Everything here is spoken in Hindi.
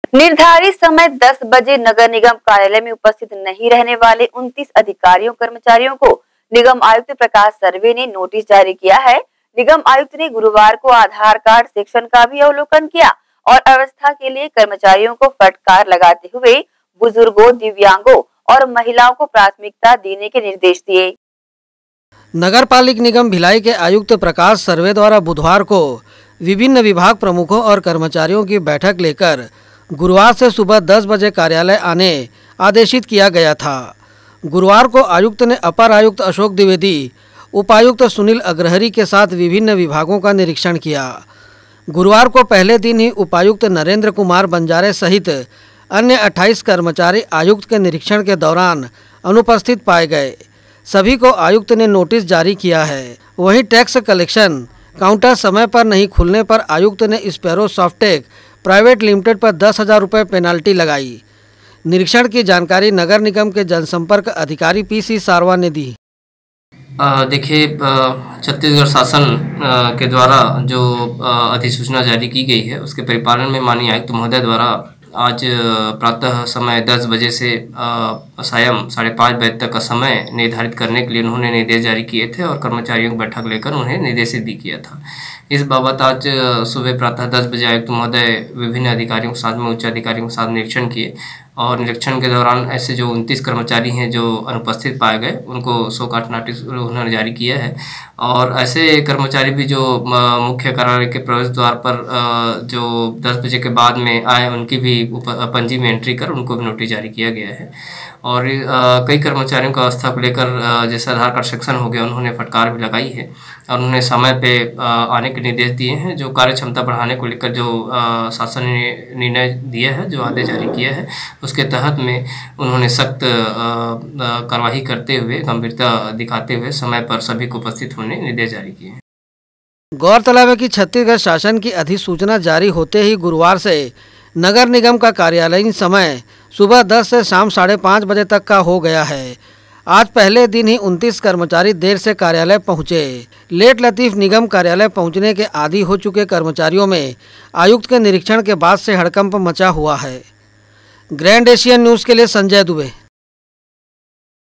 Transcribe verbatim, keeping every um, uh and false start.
निर्धारित समय दस बजे नगर निगम कार्यालय में उपस्थित नहीं रहने वाले उनतीस अधिकारियों कर्मचारियों को निगम आयुक्त प्रकाश सर्वे ने नोटिस जारी किया है। निगम आयुक्त ने गुरुवार को आधार कार्ड सेक्शन का भी अवलोकन किया और अव्यवस्था के लिए कर्मचारियों को फटकार लगाते हुए बुजुर्गों, दिव्यांगों और महिलाओं को प्राथमिकता देने के निर्देश दिए। नगर पालिक निगम भिलाई के आयुक्त प्रकाश सर्वे द्वारा बुधवार को विभिन्न विभाग प्रमुखों और कर्मचारियों की बैठक लेकर गुरुवार से सुबह दस बजे कार्यालय आने आदेशित किया गया था। गुरुवार को आयुक्त ने अपर आयुक्त अशोक द्विवेदी, उपायुक्त सुनील अग्रहरी के साथ विभिन्न विभागों का निरीक्षण किया। गुरुवार को पहले दिन ही उपायुक्त नरेंद्र कुमार बंजारे सहित अन्य अट्ठाईस कर्मचारी आयुक्त के निरीक्षण के दौरान अनुपस्थित पाए गए। सभी को आयुक्त ने नोटिस जारी किया है। वहीं टैक्स कलेक्शन काउंटर समय पर नहीं खुलने पर आयुक्त ने स्पैरो सॉफ्टेक प्राइवेट लिमिटेड पर दस हजार रुपये पेनाल्टी लगाई। निरीक्षण की जानकारी नगर निगम के जनसंपर्क अधिकारी पीसी सारवा ने दी। देखिए, छत्तीसगढ़ शासन के द्वारा जो अधिसूचना जारी की गई है उसके परिपालन में माननीय आयुक्त महोदय द्वारा आज प्रातः समय दस बजे से सायं साढ़े पाँच बजे तक का समय निर्धारित करने के लिए उन्होंने निर्देश जारी किए थे और कर्मचारियों की बैठक लेकर उन्हें निर्देशित भी किया था। इस बाबत आज सुबह प्रातः दस बजे आयुक्त महोदय विभिन्न अधिकारियों के साथ में उच्च अधिकारियों के साथ निरीक्षण किए और निरीक्षण के दौरान ऐसे जो उनतीस कर्मचारी हैं जो अनुपस्थित पाए गए उनको शो काट नोटिस उन्होंने जारी किया है और ऐसे कर्मचारी भी जो मुख्य कार्यालय के प्रवेश द्वार पर जो दस बजे के बाद में आए उनकी भी पंजी में एंट्री कर उनको भी नोटिस जारी किया गया है। और कई कर्मचारियों का अवस्था को लेकर जैसे आधार कार्ड सेक्शन हो गया उन्होंने फटकार भी लगाई है और उन्होंने समय पे आने के निर्देश दिए हैं। जो कार्य क्षमता बढ़ाने को लेकर जो शासन ने निर्णय दिया है, जो आदेश जारी किया है, उसके तहत में उन्होंने सख्त कार्रवाई करते हुए गंभीरता दिखाते हुए समय पर सभी को उपस्थित होने निर्देश जारी किए हैं। गौरतलब है कि छत्तीसगढ़ शासन की अधिसूचना जारी होते ही गुरुवार से नगर निगम का कार्यालयीन समय सुबह दस से शाम साढ़े पाँच बजे तक का हो गया है। आज पहले दिन ही उनतीस कर्मचारी देर से कार्यालय पहुंचे। लेट लतीफ निगम कार्यालय पहुंचने के आदी हो चुके कर्मचारियों में आयुक्त के निरीक्षण के बाद से हड़कंप मचा हुआ है। ग्रैंड एशियन न्यूज़ के लिए संजय दुबे।